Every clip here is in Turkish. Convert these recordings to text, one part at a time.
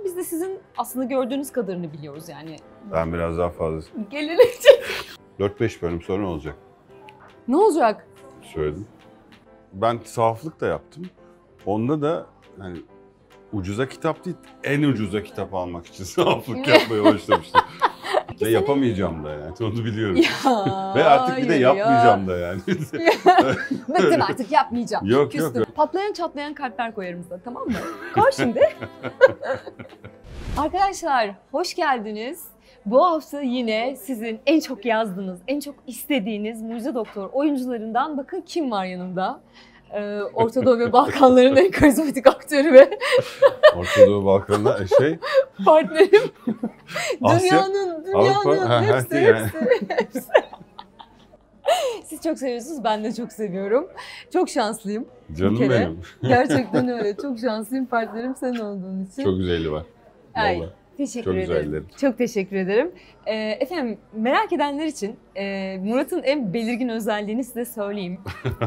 Biz de sizin aslında gördüğünüz kadarını biliyoruz yani. Ben biraz daha fazla. Gelinecek. 4-5 bölüm sonra olacak. Ne olacak? Söyledim. Ben sahaflık da yaptım. Onda da hani ucuza kitap değil, en ucuza kitap almak için sahaflık yapmaya başlamıştım. Ve yapamayacağım da yani, onu biliyorum. Ya, Ve artık bir de yapmayacağım da yani. Bıktım artık yapmayacağım. Yok, Küstüm. yok. Patlayan çatlayan kalpler koyarım size, tamam mı? Koy şimdi. Arkadaşlar hoş geldiniz. Bu hafta yine sizin en çok yazdığınız, en çok istediğiniz Mucize Doktor oyuncularından bakın kim var yanımda. Orta Doğu ve Balkanların en karizmatik aktörü ve Orta Doğu Balkan'da partnerim. Asya, Dünyanın hepsi, yani. hepsi. Siz çok seviyorsunuz, ben de çok seviyorum. Çok şanslıyım. Canım benim. Gerçekten öyle. Çok şanslıyım, partnerim sen olduğun için. Çok güzeli var. Ay, Vallahi. teşekkür Çok ederim. güzellerim. Çok teşekkür ederim. Efendim merak edenler için Murat'ın en belirgin özelliğini size söyleyeyim.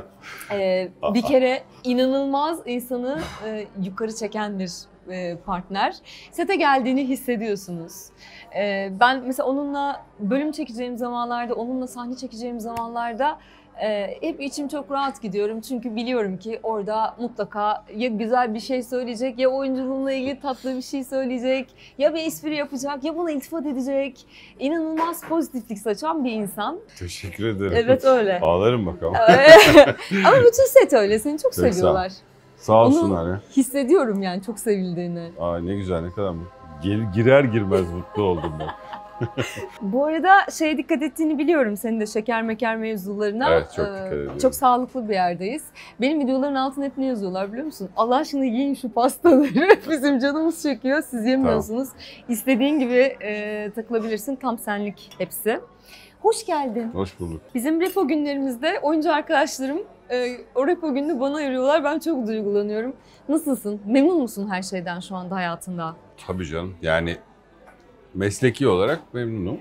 Bir kere inanılmaz insanı yukarı çeken bir partner. Sete geldiğini hissediyorsunuz. Ben mesela onunla bölüm çekeceğim zamanlarda, onunla sahne çekeceğim zamanlarda hep içim çok rahat gidiyorum. Çünkü biliyorum ki orada mutlaka ya güzel bir şey söyleyecek, ya oyunculuğumla ilgili tatlı bir şey söyleyecek, ya bir espri yapacak, ya buna iltifat edecek. İnanılmaz pozitiflik saçan bir insan. Teşekkür ederim. Evet öyle. Ağlarım bakalım. Ama bütün set öyle. Seni çok Çok sağ ol. seviyorlar. Sağ olsunlar ya. Hissediyorum yani çok sevildiğini. Aa, ne güzel, ne kadar mutlu. Girer girmez mutlu oldum ben. Bu arada dikkat ettiğini biliyorum senin de şeker meker mevzularına. Evet, çok dikkat ediyorum. Çok sağlıklı bir yerdeyiz. Benim videoların altına hep ne yazıyorlar biliyor musun? Allah aşkına yiyin şu pastaları. Bizim canımız çekiyor. Siz yemiyorsunuz. Tamam. İstediğin gibi takılabilirsin. Tam senlik hepsi. Hoş geldin. Hoş bulduk. Bizim repo günlerimizde oyuncu arkadaşlarım o repo gününü bana ayırıyorlar. Ben çok duygulanıyorum. Nasılsın? Memnun musun her şeyden şu anda hayatında? Tabii canım. Yani mesleki olarak memnunum.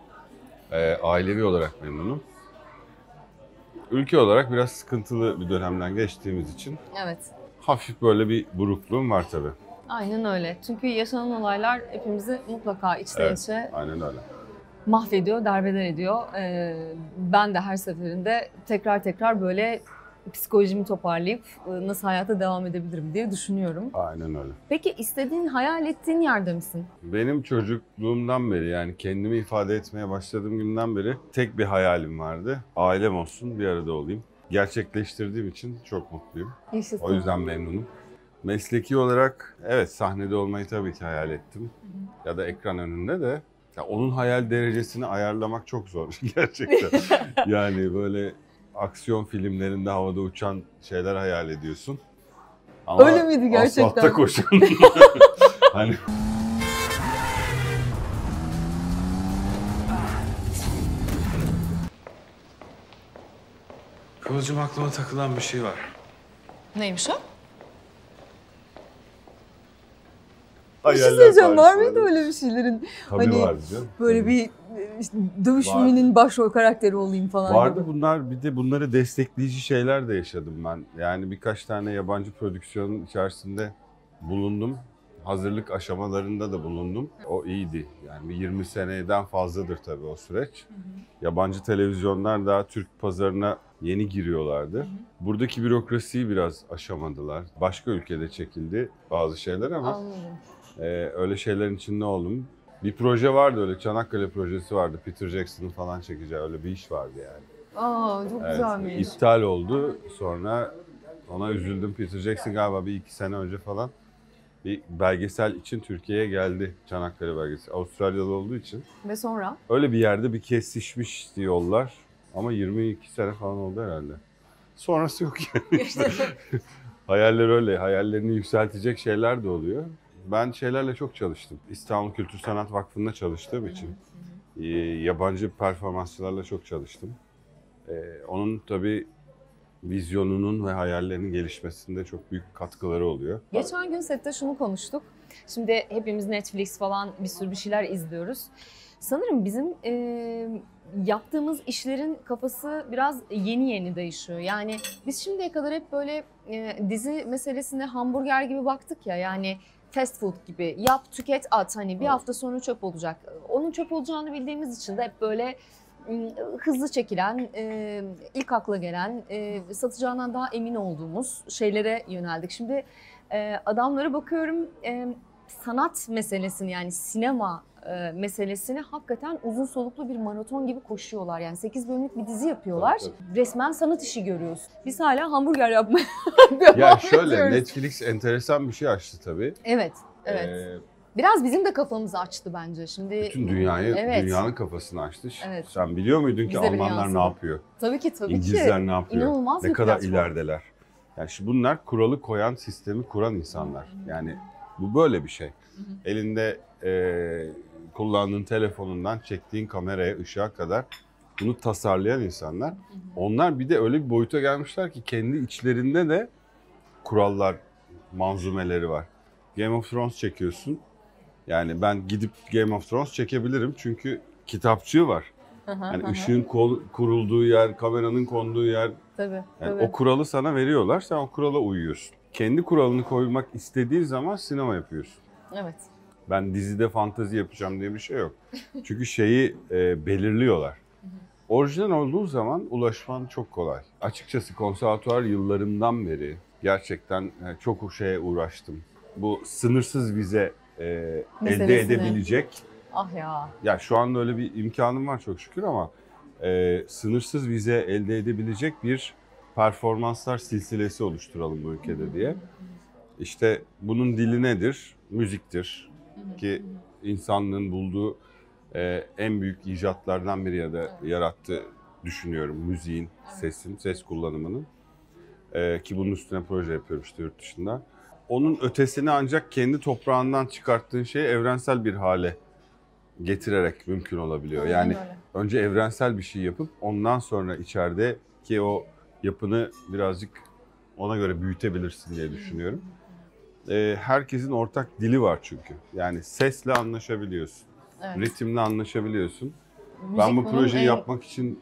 Ailevi olarak memnunum. Ülke olarak biraz sıkıntılı bir dönemden geçtiğimiz için evet. Hafif böyle bir burukluğum var tabii. Aynen öyle. Çünkü yaşanan olaylar hepimizi mutlaka içten içe aynen öyle. Mahvediyor, derbeder ediyor. Ben de her seferinde tekrar böyle psikolojimi toparlayıp nasıl hayata devam edebilirim diye düşünüyorum. Aynen öyle. Peki istediğin, hayal ettiğin yerde misin? Benim çocukluğumdan beri, yani kendimi ifade etmeye başladığım günden beri tek bir hayalim vardı. Ailem olsun, bir arada olayım. Gerçekleştirdiğim için çok mutluyum. Yaşasın. O yüzden memnunum. Mesleki olarak evet, sahnede olmayı tabii ki hayal ettim. Ya da ekran önünde de. Ya onun hayal derecesini ayarlamak çok zor gerçekten. Yani böyle aksiyon filmlerinde havada uçan şeyler hayal ediyorsun. Ama öyle miydi gerçekten? Asfaltta koşan. Hani Kıvılcım, aklıma takılan bir şey var. Neymiş o? Bir hayaller şey söyleyeceğim, var mıydı paylaşıyorlar. öyle bir şeylerin? Tabii hani vardı canım. böyle bir işte, dövüş Vardı. filminin başrol karakteri olayım falan Vardı gibi. bunlar, bir de bunları destekleyici şeyler de yaşadım ben. Yani birkaç tane yabancı prodüksiyonun içerisinde bulundum. Hazırlık aşamalarında da bulundum. O iyiydi. Yani 20 seneden fazladır tabii o süreç. Yabancı televizyonlar daha Türk pazarına yeni giriyorlardı. Buradaki bürokrasiyi biraz aşamadılar. Başka ülkede çekildi bazı şeyler ama Anladım. öyle şeylerin içinde oldum. Bir proje vardı, öyle Çanakkale projesi vardı. Peter Jackson'ın falan çekeceği öyle bir iş vardı yani. Aa, çok güzelmiş. İptal oldu. Sonra ona üzüldüm. Peter Jackson galiba bir 2 sene önce falan bir belgesel için Türkiye'ye geldi. Çanakkale belgeseli. Avustralya'da olduğu için. Ve sonra? Öyle bir yerde bir kesişmişti yollar. Ama 22 sene falan oldu herhalde. Sonrası yok yani işte. Hayaller öyle. Hayallerini yükseltecek şeyler de oluyor. Ben şeylerle çok çalıştım. İstanbul Kültür Sanat Vakfı'nda çalıştığım için yabancı performansçılarla çok çalıştım. Onun tabii vizyonunun ve hayallerinin gelişmesinde çok büyük katkıları oluyor. Geçen gün sette şunu konuştuk. Şimdi hepimiz Netflix falan bir sürü bir şeyler izliyoruz. Sanırım bizim yaptığımız işlerin kafası biraz yeni değişiyor. Yani biz şimdiye kadar hep böyle dizi meselesine hamburger gibi baktık ya. Yani fast food gibi yap, tüket, at. Hani bir hafta sonra çöp olacak. Onun çöp olacağını bildiğimiz için de hep böyle hızlı çekilen, ilk akla gelen, satacağından daha emin olduğumuz şeylere yöneldik. Şimdi adamlara bakıyorum, sanat meselesini, yani sinema meselesini hakikaten uzun soluklu bir maraton gibi koşuyorlar. Yani 8 bölümlük bir dizi yapıyorlar. Tabii. Resmen sanat işi görüyoruz. Biz hala hamburger yapmaya Ya devam şöyle, ediyoruz. Netflix enteresan bir şey açtı tabii. Evet, evet. Biraz bizim de kafamızı açtı bence. Şimdi Bütün dünyayı, evet. dünyanın kafasını açtı. Evet. Sen biliyor muydun ki Bize bile Almanlar yansıdı. ne yapıyor? Tabii ki. İngilizler ne yapıyor? İnanılmaz Ne bir kadar platform. ilerideler. Yani şimdi bunlar kuralı koyan, sistemi kuran insanlar. Yani bu böyle bir şey. Elinde kullandığın telefonundan çektiğin kameraya, ışığa kadar bunu tasarlayan insanlar. Onlar bir de öyle bir boyuta gelmişler ki kendi içlerinde de kurallar, manzumeleri var. Game of Thrones çekiyorsun. Yani ben gidip Game of Thrones çekebilirim çünkü kitapçığı var. Yani ışığın kurulduğu yer, kameranın konduğu yer. Tabii, Yani tabii. o kuralı sana veriyorlar, sen o kurala uyuyorsun. Kendi kuralını koymak istediğin zaman sinema yapıyorsun. Evet. Ben dizide fantezi yapacağım diye bir şey yok. Çünkü şeyi belirliyorlar. Orijinal olduğu zaman ulaşman çok kolay. Açıkçası konservatuvar yıllarımdan beri gerçekten çok şeye uğraştım. Bu sınırsız vize elde Meselesini. edebilecek. Ah ya. Ya şu anda öyle bir imkanım var çok şükür ama sınırsız vize elde edebilecek bir performanslar silsilesi oluşturalım bu ülkede diye. İşte bunun dili nedir? Müziktir. Ki insanlığın bulduğu en büyük icatlardan biri ya da yarattığı düşünüyorum. Müziğin, sesin, ses kullanımının. Ki bunun üstüne proje yapıyorum işte yurt dışında. Onun ötesini ancak kendi toprağından çıkarttığın şeyi evrensel bir hale getirerek mümkün olabiliyor. Yani önce evrensel bir şey yapıp ondan sonra içerideki o yapını birazcık ona göre büyütebilirsin diye düşünüyorum. Herkesin ortak dili var çünkü. Yani sesle anlaşabiliyorsun, Evet. ritimle anlaşabiliyorsun. Müzik Ben bu bunun projeyi en yapmak için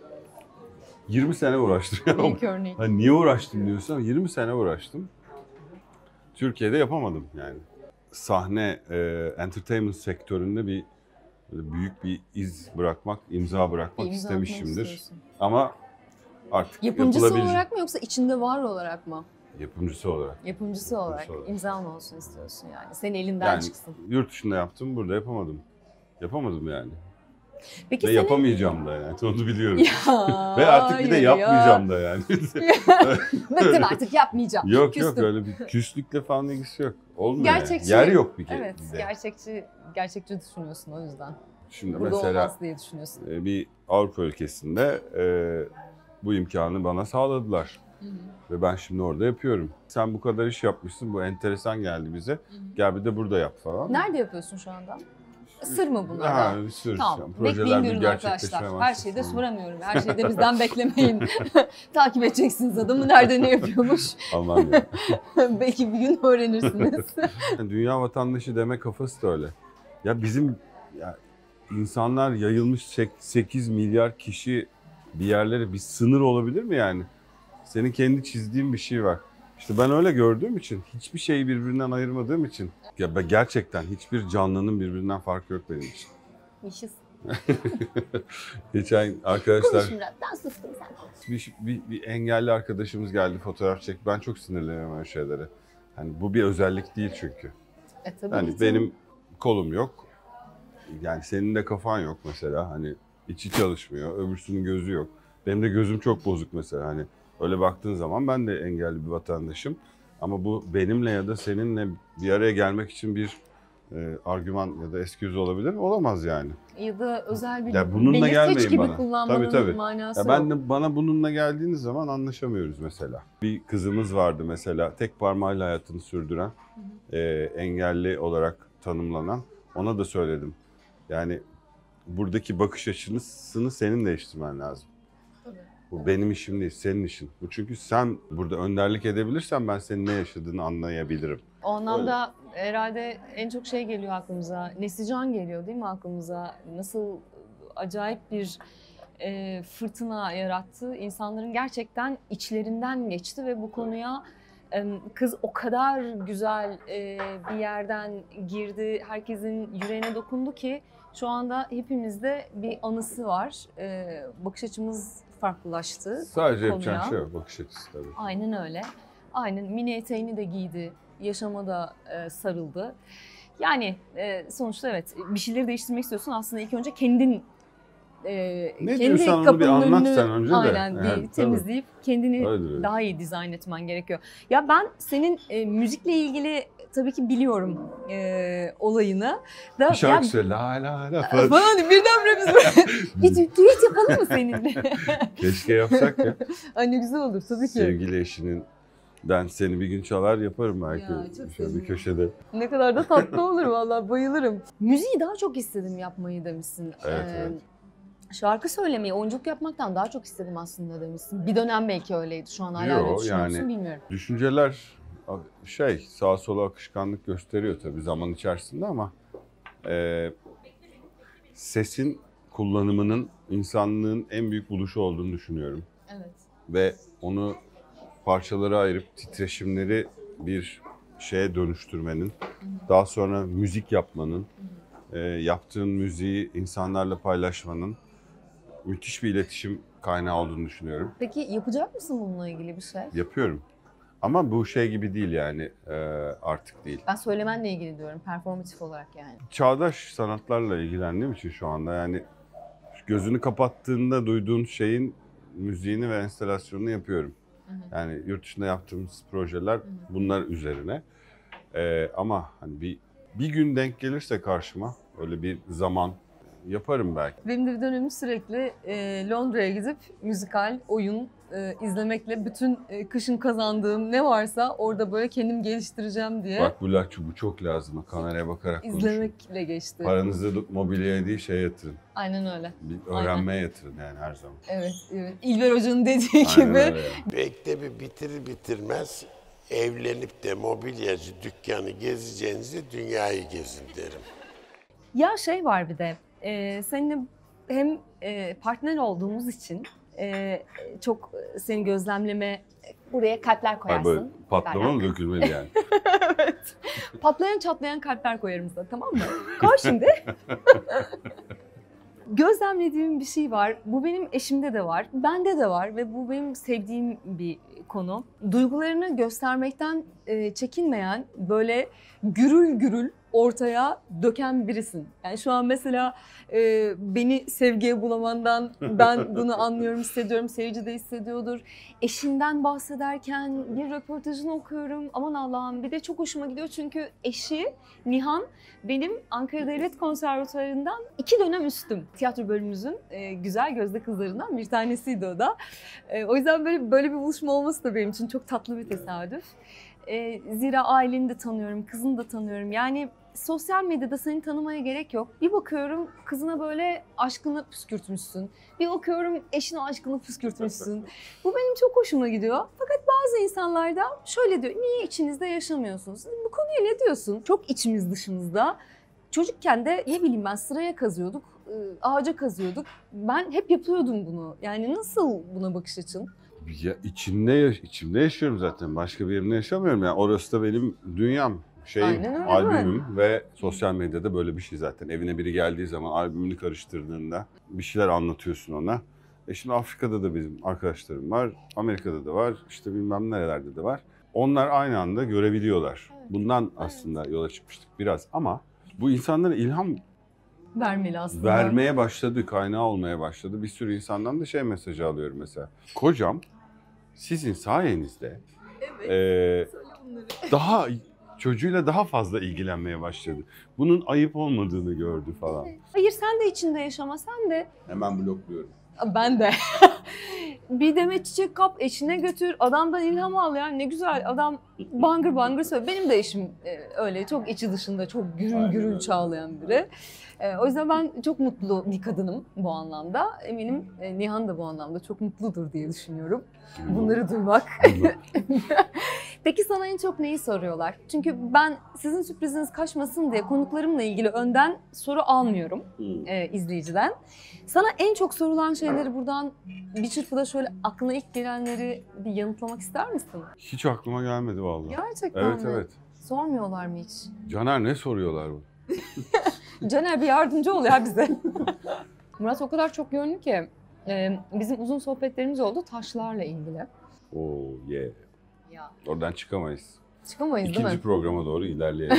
20 sene uğraştım. büyük örneği. Hani niye uğraştım diyorsan 20 sene uğraştım. Türkiye'de yapamadım yani. Sahne, entertainment sektöründe büyük bir iz bırakmak, imza bırakmak İmza istemişimdir. atmak istiyorsun. Ama artık Yapımcısı yapılabilecek. olarak mı yoksa içinde var olarak mı? Yapımcısı olarak. Yapımcısı olarak olarak. imzan olsun istiyorsun yani. Senin elinden Yani çıksın. yurt dışında yaptım, burada yapamadım. Yapamadım yani. Peki Ve senin... yapamayacağım da yani, onu biliyorum. Ya, Ve artık bir de hayır yapmayacağım da yani. Bıktım artık yapmayacağım. Yok Küstüm. öyle bir küslükle falan ilgisi yok. Olmuyor Gerçekçi. yani. Yer yok bir kere. Evet, bizde. gerçekçi düşünüyorsun o yüzden. Şimdi Burada mesela olmaz diye düşünüyorsun. bir Avrupa ülkesinde bu imkanı bana sağladılar. Ve ben şimdi orada yapıyorum. Sen bu kadar iş yapmışsın, bu enteresan geldi bize. Gel bir de burada yap falan. Nerede yapıyorsun şu anda? Sır mı bunlar? Ha, bir sürü. Tamam. Projeler Bekleyin bir görün gerçekleşmeye arkadaşlar. Her şeyi de başlasın. soramıyorum. Her şeyi de bizden beklemeyin. Takip edeceksiniz adamı nerede ne yapıyormuş. Aman ya. Belki bir gün öğrenirsiniz. Dünya vatandaşı deme kafası da öyle. Ya bizim insanlar yayılmış 8 milyar kişi bir yerlere bir sınır olabilir mi yani? Senin kendi çizdiğin bir şey var. İşte ben öyle gördüğüm için, hiçbir şeyi birbirinden ayırmadığım için ya ben gerçekten hiçbir canlının birbirinden farkı yok benim için. Mişiz. Geçen arkadaşlar Konuşun biraz. Ben sustum sen. bir engelli arkadaşımız geldi fotoğraf çek. Ben çok sinirleniyorum öyle şeylere. Hani bu bir özellik değil çünkü. Tabii Hani ki. benim kolum yok. Yani senin de kafan yok mesela. Hani içi çalışmıyor. Öbürsünün gözü yok. Benim de gözüm çok bozuk mesela. Hani öyle baktığın zaman ben de engelli bir vatandaşım. Ama bu benimle ya da seninle bir araya gelmek için bir argüman ya da excuse olabilir mi? Olamaz yani. Ya da özel bir Ya bununla belirteç gelmeyin gibi bana. kullanmanın Tabii. manası Ya ben yok. de bana bununla geldiğiniz zaman anlaşamıyoruz mesela. Bir kızımız vardı mesela tek parmağıyla hayatını sürdüren, engelli olarak tanımlanan. Ona da söyledim. Yani buradaki bakış açısını senin değiştirmen lazım. Tabii. Bu benim işim değil, senin işin. Bu çünkü sen burada önderlik edebilirsen ben senin ne yaşadığını anlayabilirim. O anlamda herhalde en çok şey geliyor aklımıza. Neslican geliyor değil mi aklımıza? Nasıl acayip bir fırtına yarattı. İnsanların gerçekten içlerinden geçti ve bu konuya Kız o kadar güzel bir yerden girdi, herkesin yüreğine dokundu ki şu anda hepimizde bir anısı var. Bakış açımız farklılaştı. Sadece konuya. yapacağın şey o, bakış açısı tabii. Aynen öyle. Aynen, mini eteğini de giydi, yaşama da sarıldı. Yani sonuçta evet, bir şeyleri değiştirmek istiyorsun, aslında ilk önce kendin Ne kendi diyorsan onu bir kapının anlat önünü sen önce de. aynen bir Yani, temizleyip kendini Öyledir. daha iyi dizayn etmen gerekiyor. Ya ben senin müzikle ilgili tabii ki biliyorum olayını. Da, Bir şarkı söyle la la la falan. falan birdenbire biz böyle bir düet yapalım mı seninle? Keşke yapsak ya. Ay ne güzel olur tabii ki. Sevgili eşinin ben seni bir gün çalar yaparım belki. Ya, çok Şöyle bir sevinirim. köşede. Ne kadar da tatlı olur vallahi, bayılırım. Müziği daha çok istedim yapmayı demişsin. Evet, evet. Şarkı söylemeyi, oyunculuk yapmaktan daha çok istedim aslında demişsin. Bir dönem belki öyleydi. Şu an hala Yo, öyle düşünüyor musun yani- bilmiyorum. Düşünceler sağa sola akışkanlık gösteriyor tabii zaman içerisinde ama sesin kullanımının insanlığın en büyük buluşu olduğunu düşünüyorum. Evet. Ve onu parçalara ayırıp titreşimleri bir şeye dönüştürmenin, daha sonra müzik yapmanın, yaptığın müziği insanlarla paylaşmanın müthiş bir iletişim kaynağı olduğunu düşünüyorum. Peki yapacak mısın bununla ilgili bir şey? Yapıyorum. Ama bu şey gibi değil yani artık değil. Ben söylemenle ilgili diyorum, performatif olarak yani. Çağdaş sanatlarla ilgilendiğim için şu anda yani gözünü kapattığında duyduğun şeyin müziğini ve enstalasyonunu yapıyorum. Yani yurt dışında yaptığımız projeler bunlar üzerine. Ama hani bir gün denk gelirse karşıma öyle bir zaman yaparım belki. Benim de bir dönemim sürekli Londra'ya gidip müzikal oyun izlemekle bütün kışın kazandığım ne varsa orada böyle kendim geliştireceğim diye Bak bu çok lazım. Kameraya bakarak konuşun. izlemekle geçti. Paranızı mobilyaya değil yatırın. Aynen öyle. Bir öğrenmeye yatırın yani her zaman. Evet, evet. İlber Hoca'nın dediği Aynen gibi. öyle. Mektebi bitirir bitirmez evlenip de mobilyacı dükkanı gezeceğinize dünyayı gezin derim. Ya şey var bir de, seninle hem partner olduğumuz için çok seni gözlemleme, buraya kalpler Ay koyarsın. böyle patlama mı dökülmeli yani? Evet. Patlayan çatlayan kalpler koyarım sana, tamam mı? Koy şimdi. Gözlemlediğim bir şey var. Bu benim eşimde de var, bende de var ve bu benim sevdiğim bir konu. Duygularını göstermekten çekinmeyen, böyle gürül gürül ortaya döken birisin. Yani şu an mesela beni sevgiye bulamandan ben bunu anlıyorum, hissediyorum, seyirci de hissediyordur. Eşinden bahsederken bir röportajını okuyorum. Aman Allah'ım, bir de çok hoşuma gidiyor çünkü eşi Nihan benim Ankara Devlet Konservatuvarı'ndan 2 dönem üstüm. Tiyatro bölümümüzün güzel gözde kızlarından bir tanesiydi o da. O yüzden böyle bir buluşma olması da benim için çok tatlı bir tesadüf. Zira aileni de tanıyorum, kızını da tanıyorum. Yani sosyal medyada seni tanımaya gerek yok. Bir bakıyorum kızına böyle aşkını püskürtmüşsün. Bir bakıyorum eşine aşkını püskürtmüşsün. Bu benim çok hoşuma gidiyor. Fakat bazı insanlar da şöyle diyor. Niye içinizde yaşamıyorsunuz? Bu konuya ne diyorsun? Çok içimiz dışımızda. Çocukken de ne bileyim ben sıraya kazıyorduk, ağaca kazıyorduk. Ben hep yapıyordum bunu. Yani nasıl buna bakış açın? Ya içimde yaşıyorum zaten. Başka bir yerimde yaşamıyorum. Yani orası da benim dünyam. Aynen öyle, Albümüm ve sosyal medyada böyle bir şey zaten. Evine biri geldiği zaman albümünü karıştırdığında bir şeyler anlatıyorsun ona. Şimdi Afrika'da da bizim arkadaşlarım var, Amerika'da da var, işte bilmem nerelerde de var. Onlar aynı anda görebiliyorlar. Bundan aslında yola çıkmıştık biraz ama bu insanlara ilham Vermeli aslında. vermeye başladı, kaynağı olmaya başladı. Bir sürü insandan da mesajı alıyorum mesela. Kocam sizin sayenizde daha çocuğuyla daha fazla ilgilenmeye başladı. Bunun ayıp olmadığını gördü falan. Hayır, sen de içinde yaşama, sen de. Hemen blokluyorum. Ben de. Bir demet çiçek kap, eşine götür, adamdan ilham al ya, ne güzel. Adam bangır bangır söylüyor. Benim de eşim öyle çok içi dışında, çok gürül gürül çağlayan biri. O yüzden ben çok mutlu bir kadınım bu anlamda. Eminim Nihan da bu anlamda çok mutludur diye düşünüyorum. Bunları duymak. Peki sana en çok neyi soruyorlar? Çünkü ben sizin sürpriziniz kaçmasın diye konuklarımla ilgili önden soru almıyorum izleyiciden. Sana en çok sorulan şeyleri buradan bir çırpıda şöyle aklına ilk gelenleri bir yanıtlamak ister misin? Hiç aklıma gelmedi vallahi. Gerçekten Evet mi? evet. Sormuyorlar mı hiç? Caner ne soruyorlar bu? Caner bir yardımcı ol ya bize. Murat o kadar çok yönlü ki bizim uzun sohbetlerimiz oldu taşlarla ilgili. Oo yeah. Ya. Oradan çıkamayız. Çıkamayız değil İkinci mi? programa doğru ilerleyelim.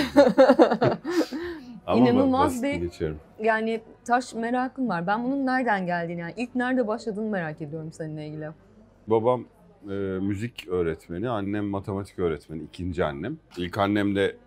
Ama İnanılmaz basit bir- geçerim. Yani taş merakım var. Ben bunun nereden geldiğini yani ilk nerede başladığını merak ediyorum seninle ilgili. Babam müzik öğretmeni, annem matematik öğretmeni, ikinci annem. İlk annem de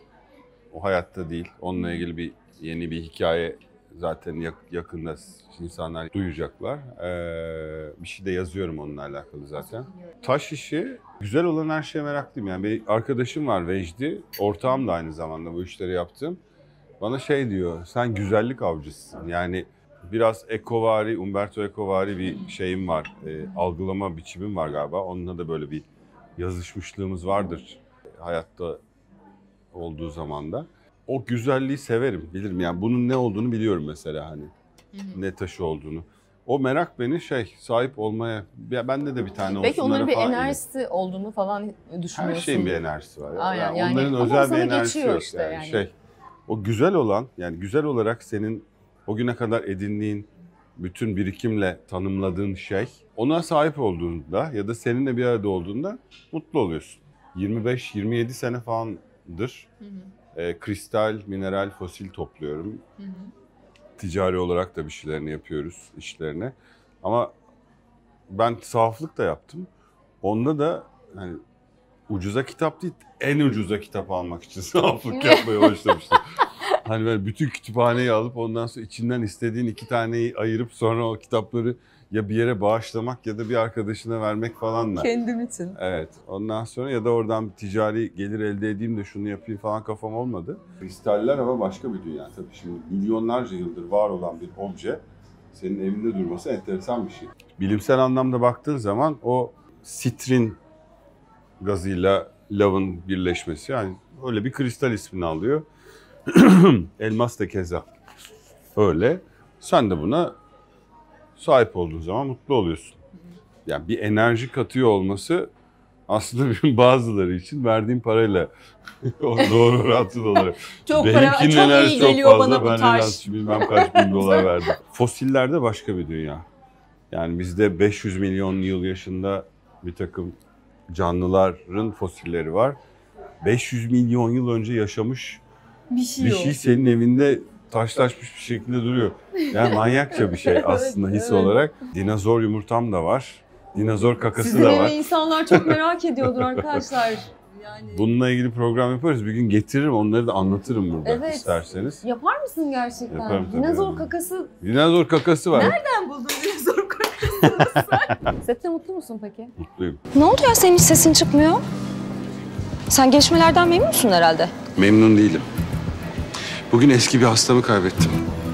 o hayatta değil. Onunla ilgili yeni bir hikaye zaten yakında insanlar duyacaklar. Bir şey de yazıyorum onunla alakalı zaten. Taş işi, güzel olan her şeye meraklıyım. Yani bir arkadaşım var Vecdi, ortağım da aynı zamanda bu işleri yaptım. Bana şey diyor, sen güzellik avcısısın. Yani biraz Eco'vari, Umberto Eco'vari bir şeyim var. Algılama biçimim var galiba. Onunla da böyle bir yazışmışlığımız vardır hayatta olduğu zaman da. O güzelliği severim, bilirim. Yani bunun ne olduğunu biliyorum mesela hani. Ne taşı olduğunu. O merak beni sahip olmaya, ya bende de bir tane Belki olsunlara onların bir falan enerjisi olduğunu falan düşünüyorsun. her şeyin bir enerjisi var. Aynen, Yani yani onların ama özel bir sana enerjisi geçiyor yok. işte yani. O güzel olan, yani güzel olarak senin o güne kadar edindiğin bütün birikimle tanımladığın şey, ona sahip olduğunda ya da seninle bir arada olduğunda mutlu oluyorsun. 25-27 sene falandır. Kristal, mineral, fosil topluyorum. Ticari olarak da bir şeylerini yapıyoruz, işlerini. Ama ben sahaflık da yaptım. Onda da hani ucuza kitap değil, en ucuza kitap almak için sahaflık yapmaya başlamıştım. Hani böyle bütün kütüphaneyi alıp ondan sonra içinden istediğin 2 taneyi ayırıp sonra o kitapları ya bir yere bağışlamak ya da bir arkadaşına vermek falanla. Kendim için. Evet. Ondan sonra ya da oradan bir ticari gelir elde edeyim de şunu yapayım falan kafam olmadı. Kristaller ama başka bir dünya tabii. Şimdi milyonlarca yıldır var olan bir obje senin evinde durması enteresan bir şey. Bilimsel anlamda baktığın zaman o sitrin gazıyla lavın birleşmesi, yani öyle bir kristal ismini alıyor. Elmas da keza öyle. Sen de buna sahip olduğun zaman mutlu oluyorsun. Yani bir enerji katıyor olması aslında bazıları için verdiğim parayla doğru orantılı olarak. Çok Benimkinin çok iyi enerjisi çok geliyor fazla, bana bu ben en taş. az bilmem kaç bin dolar verdim. Fosillerde başka bir dünya. Yani bizde 500 milyon yıl yaşında bir takım canlıların fosilleri var. 500 milyon yıl önce yaşamış Bir şey bir yok. şey senin evinde taşlaşmış bir şekilde duruyor. Yani manyakça bir şey aslında his evet. olarak. Dinozor yumurtam da var. Dinozor kakası Sizin da evi var. insanlar çok merak ediyordur arkadaşlar. Yani Bununla ilgili program yaparız. Bir gün getiririm, onları da anlatırım burada Evet. isterseniz. yapar mısın gerçekten? Yaparım tabii. Dinozor kakası Dinozor kakası var. nereden buldun dinozor kakasını sen? Sette mutlu musun peki? Mutluyum. Ne oldu ya senin hiç sesin çıkmıyor? Sen gelişmelerden memnun musun herhalde? Memnun değilim. Bugün eski bir hastamı kaybettim.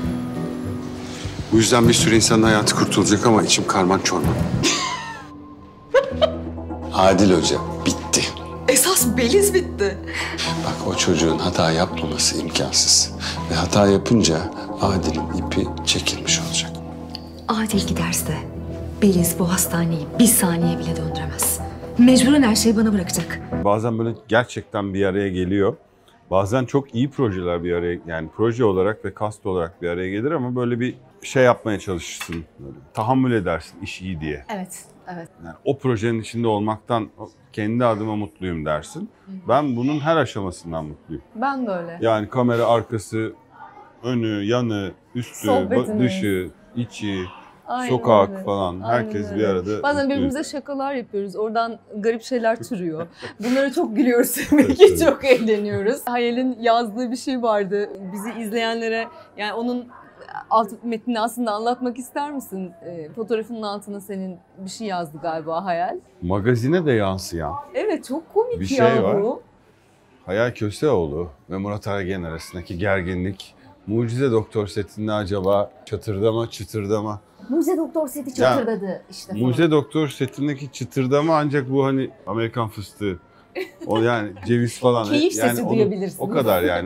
Bu yüzden bir sürü insanın hayatı kurtulacak ama içim karman çorman. Adil Hoca bitti. Esas beliz bitti. Bak o çocuğun hata yapmaması imkansız. Ve hata yapınca Adil'in ipi çekilmiş olacak. Adil giderse Beliz bu hastaneyi bir saniye bile döndüremez. Mecburen her şeyi bana bırakacak. Bazen böyle gerçekten bir araya geliyor. Bazen çok iyi projeler bir araya, yani proje olarak ve kast olarak bir araya gelir ama böyle bir şey yapmaya çalışırsın. Böyle tahammül edersin iş iyi diye. Evet, evet. Yani o projenin içinde olmaktan kendi adıma mutluyum dersin. Ben bunun her aşamasından mutluyum. Ben de öyle. Yani kamera arkası, önü, yanı, üstü, Sohbetimiz. dışı, içi, Aynen sokak öyle. falan. Aynen Herkes öyle. bir arada Bazen mutluyuz. birbirimize şakalar yapıyoruz. Oradan garip şeyler türüyor. Bunlara çok gülüyoruz demek ki çok eğleniyoruz. Hayal'in yazdığı bir şey vardı. Bizi izleyenlere yani onun alt metnini aslında anlatmak ister misin? Fotoğrafının altına senin bir şey yazdı galiba Hayal. Magazine de yansıyan Evet çok komik Bir ya şey var. bu. Hayal Köseoğlu ve Murat Aragen arasındaki gerginlik Mucize Doktor setinde acaba çatırdama, çıtırdama. Mucize Doktor seti Ya, çatırdadı işte. Mucize Doktor setindeki çıtırdama ancak bu hani Amerikan fıstığı. O yani ceviz falan. Keyif yani sesi onu- duyabilirsiniz. O kadar yani böyle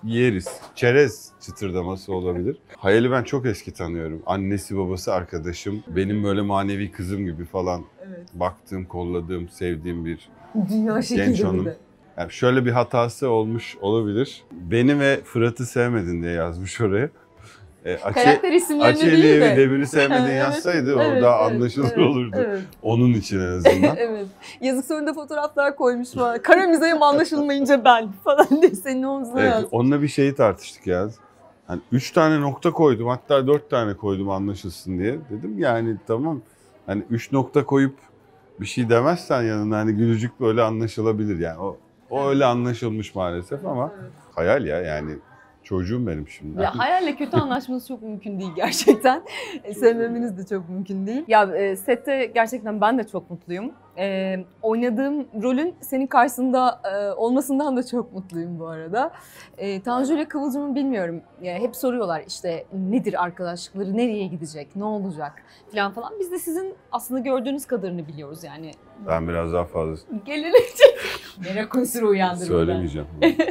yeriz. Çerez çıtırdaması olabilir. Hayal'i ben çok eski tanıyorum. Annesi babası arkadaşım. Benim böyle manevi kızım gibi falan baktığım, kolladığım, sevdiğim bir Dünya genç şekli hanım. bir de. Yani şöyle bir hatası olmuş olabilir. Beni ve Fırat'ı sevmedin diye yazmış oraya. Karakter isimlerini Açeli değil de. ve Demir'i sevmedin Evet, yazsaydı o evet, daha evet, anlaşılır evet, olurdu. evet. Onun için en azından. Evet. Yazık sonunda fotoğraflar koymuş falan. Kara mizahım anlaşılmayınca ben falan diye senin omzuna Evet, yaz. onunla bir şeyi tartıştık ya. Hani 3 tane nokta koydum, hatta 4 tane koydum anlaşılsın diye. Dedim yani tamam, hani 3 nokta koyup bir şey demezsen yanına hani gülücük böyle anlaşılabilir yani. O öyle anlaşılmış maalesef ama hayal ya yani. Çocuğum benim şimdi. Ya hayalle kötü anlaşması çok mümkün değil gerçekten. Sevmemeniz de çok mümkün değil. Ya sette gerçekten ben de çok mutluyum. Oynadığım rolün senin karşısında olmasından da çok mutluyum bu arada. Tanju ile Kıvılcım'ı bilmiyorum. Hep soruyorlar işte nedir arkadaşlıkları, nereye gidecek, ne olacak falan. Biz de sizin aslında gördüğünüz kadarını biliyoruz yani. Ben biraz daha fazla Gelinecek. Merak unsuru uyandırmadan. söylemeyeceğim.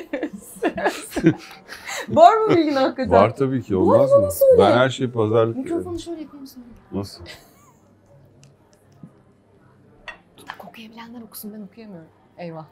Var mı bilgin hakikaten? Var tabii ki, olmaz mı? Ben her şeyi pazarlık... Mikrofonu şöyle yapayım sana. Nasıl? Dudak okuyabilenler okusun, ben okuyamıyorum. Eyvah.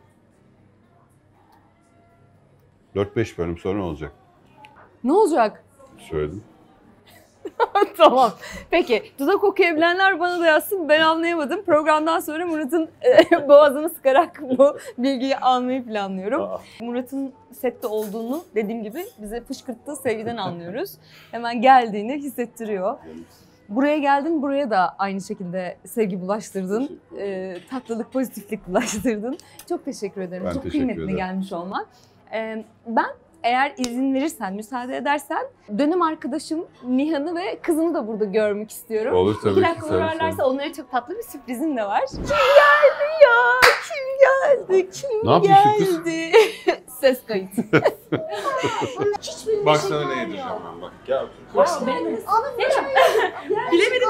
4-5 bölüm sonra olacak. Ne olacak? Söyledim. Tamam. Peki. Dudak okuyabilenler bana da yazsın. Ben anlayamadım. Programdan sonra Murat'ın boğazını sıkarak bu bilgiyi almayı planlıyorum. Murat'ın sette olduğunu dediğim gibi bize fışkırttığı sevgiden anlıyoruz. Hemen geldiğini hissettiriyor. Buraya geldin, buraya da aynı şekilde sevgi bulaştırdın. Tatlılık, pozitiflik bulaştırdın. Çok teşekkür ederim. Ben Çok teşekkür kıymetli ederim. gelmiş olman. Ben eğer izin verirsen, müsaade edersen dönem arkadaşım Nihan'ı ve kızını da burada görmek istiyorum. Olur tabii 2 ki. dakika tabii, uğrarlarsa tabii. onlara çok tatlı bir sürprizim de var. Kim geldi ya? Kim geldi? Kim Ne yapıyorsun kız? geldi? Ses kayıt. Bak sana ne yedireceğim ben bak. Gel otur. Bilemedim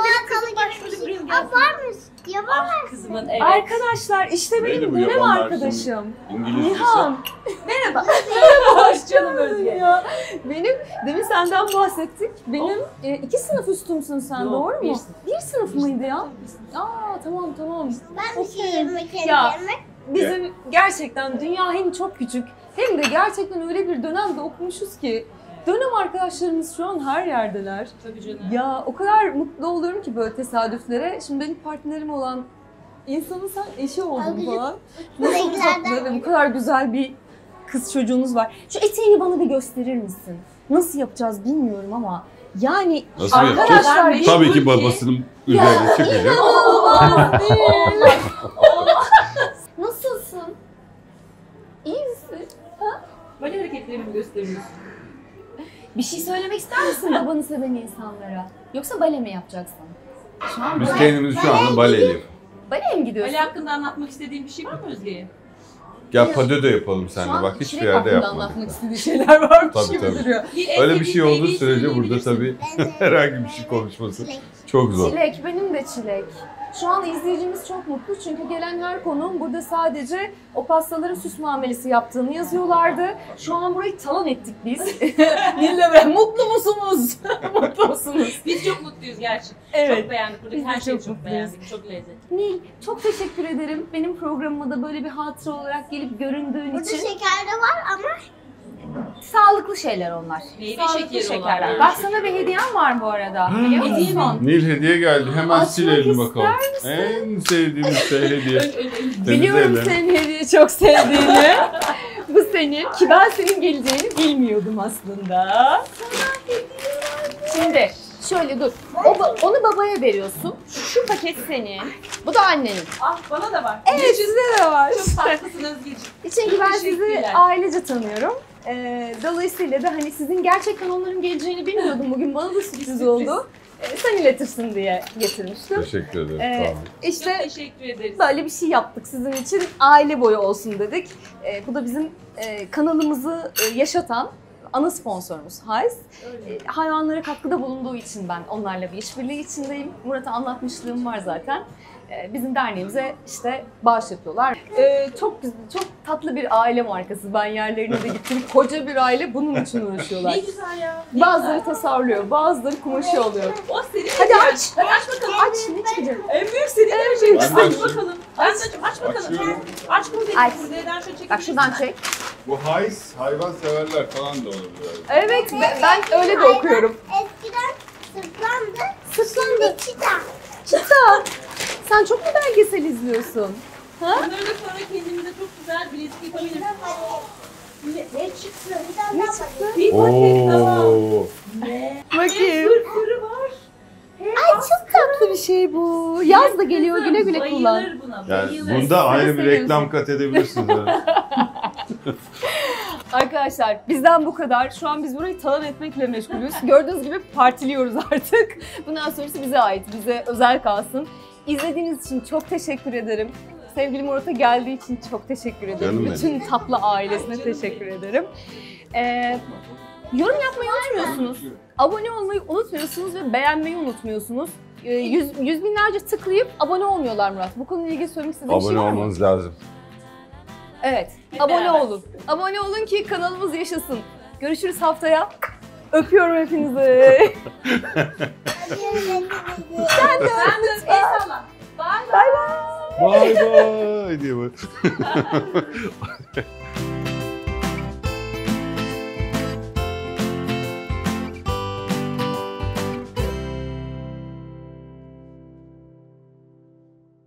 Kızımın evet. Arkadaşlar işte Neydi benim bu dönem yapanlar arkadaşım. İngilizcesi. Nihan. Merhaba. Hoş canım Özge. Ya. Benim demin senden bahsettik. Benim 2 sınıf üstümsün sen, Yok, doğru mu? bir sınıf. 1 sınıf mıydı ya? Tamam. Ben bir şey yemek Ya. yerime. Bizim gerçekten dünya hem çok küçük hem de gerçekten öyle bir dönemde okumuşuz ki dönem arkadaşlarımız şu an her yerdeler. Tabii canım. Ya o kadar mutlu oluyorum ki böyle tesadüflere. Şimdi benim partnerim olan insanın sen eşi oldun Abi, falan. Nasıl renklerden tatlı ve bu kadar güzel bir kız çocuğunuz var. Şu eteğini bana bir gösterir misin? Nasıl yapacağız bilmiyorum ama yani Nasıl arkadaşlar yapacağız? Tabii ki babasının üzerine çıkacak. Olmaz değil. Nasılsın? İyi misin? Böyle hareketlerimi gösteriyorsun. Bir şey söylemek ister misin babanı seven insanlara? Yoksa bale mi yapacaksın? Şu an Biz bale, kendimizi şu anda baleli. baleye mi gidiyorsun? Ali hakkında anlatmak istediğin bir şey var mı Özge'ye? Gel padö de yapalım Şu seninle. an Bak hiçbir Çilek yerde hakkında yapmadık. anlatmak istediği şeyler varmış Tabii, gibi tabii. duruyor. Öyle bir şey olduğu sürece burada tabii herhangi bir şey konuşması çok zor. Çilek, benim de Çilek. Şu an izleyicimiz çok mutlu çünkü gelen her konuğun burada sadece o pastaların süs muamelesi yaptığını yazıyorlardı. Şu an burayı talan ettik biz. Nil'le ve mutlu musunuz? Mutlu musunuz? Biz çok mutluyuz gerçekten. Evet. Çok beğendik. Buradaki Biz de her şeyi çok çok mutluyuz. beğendik. Çok lezzetli. Nil, çok teşekkür ederim. Benim programıma da böyle bir hatıra olarak gelip göründüğün Burada için. şeker de var ama Sağlıklı şeyler onlar. Meyve Sağlıklı şekeri şekerler. olan. Bak sana bir hediyem var bu arada. Biliyor Hediye musun? Nil hediye geldi. Hemen Açmak silelim bakalım. ister En sevdiğimiz şey hediye. Biliyorum Temizleyelim. senin hediyeyi çok sevdiğini. Bu senin. Ki ben senin geleceğini bilmiyordum aslında. Şimdi şöyle dur. Onu babaya veriyorsun. Şu paket senin. Bu da annenin. Ah bana da var. Evet size de var. Çok tatlısın Özgeciğim. Çünkü ben sizi Teşekkürler. ailece tanıyorum. Dolayısıyla da hani sizin gerçekten onların geleceğini bilmiyordum. Bugün bana da sürpriz oldu. Sen iletirsin diye getirmiştim. Teşekkür ederim. Ee, Tamam. İşte Çok teşekkür ederiz. böyle bir şey yaptık sizin için. Aile boyu olsun dedik. Bu da bizim kanalımızı yaşatan ana sponsorumuz Hayz. Hayvanlara katkıda bulunduğu için ben onlarla bir işbirliği içindeyim. Murat'a anlatmışlığım var zaten. bizim derneğimize işte bağış yapıyorlar. Çok güzel, çok tatlı bir aile markası. Ben yerlerine de gittim. Koca bir aile bunun için uğraşıyorlar. Ne güzel ya. Ne Bazıları güzel. tasarlıyor, bazıları kumaşı oluyor. O senin Hadi hediyen. aç. Hadi aç bakalım. Aç, ne çıkacak? En büyük senin En hediyen. büyük Aç senin. bakalım. Aç bakalım. Açıyorum. Aç bunu Aç. benim. Buradan şöyle çekebilirsin. Bak şuradan çek. Bu hayvan severler falan da olabilir. Evet, ben öyle de okuyorum. Eskiden sırtlandı. Sırtlandı. Çita. Çıta, sen çok mu belgesel izliyorsun? Bunları da sonra kendimize çok güzel bilezik yapabiliriz. Ne çıktı? Ne çıktı? Bir paket daha. Oo. Bakayım. Fırfırı var. Ay çok tatlı bir şey bu. Yaz da geliyor, güle güle kullan. Bayılır buna. Yani Bayılır. bunda ayrı bir seviyorsun. reklam kat edebilirsiniz. Arkadaşlar bizden bu kadar. Şu an biz burayı talan etmekle meşgulüz. Gördüğünüz gibi partiliyoruz artık. Bundan sonrası bize ait, bize özel kalsın. İzlediğiniz için çok teşekkür ederim. Sevgili Murat'a geldiği için çok teşekkür ederim. Canım benim. Bütün tatlı ailesine teşekkür ederim. Yorum yapmayı unutmuyorsunuz. Abone olmayı unutmuyorsunuz ve beğenmeyi unutmuyorsunuz. Yüz binlerce tıklayıp abone olmuyorlar Murat. Bu konuyla ilgili söylemek istediğin bir şey Abone var mı? olmanız lazım. Evet, abone beraber. olun. Abone olun ki kanalımız yaşasın. Görüşürüz haftaya. Öpüyorum hepinizi. Sen de el salla. Bye. Bye bye diye böyle.